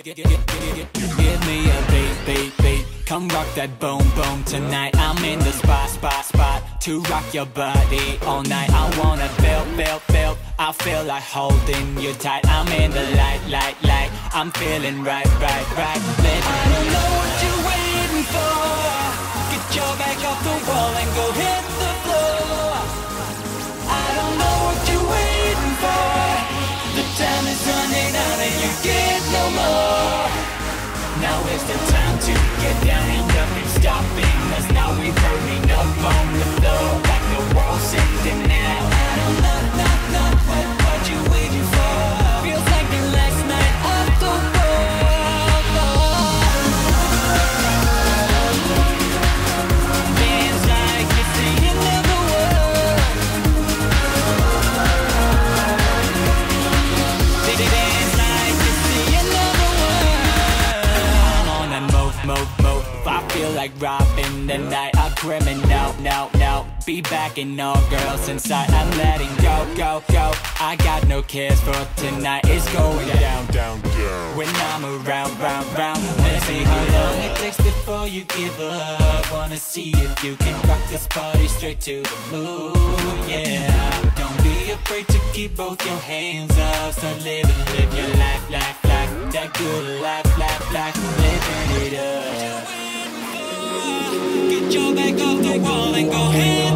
Give me a beat. Come rock that boom tonight. I'm in the spot to rock your body all night. I wanna feel. I feel like holding you tight. I'm in the light. I'm feeling right. I don't know what you're waiting for. Get your back off the wall and go hit the floor. I don't know what you're waiting for. The time is running out and you get no more. Now is the time to get down and nothing's stopping us. Now we're burning up on the floor like the world's ending now. I don't know what you waiting for. Feels like the last night of the world. Feels like it's the end of the world. Feels like it's the end of the world. I'm on that move. I feel like robbing the night. A criminal, no. Be backing all girls inside. I'm letting go. I got no cares for tonight. It's going down. When I'm around. Let's see how long it takes before you give up. Wanna see if you can rock this party straight to the moon. Yeah. Don't be afraid to keep both your hands up. Start live your life. That good life. Living it up. Get your back off the wall and go ahead.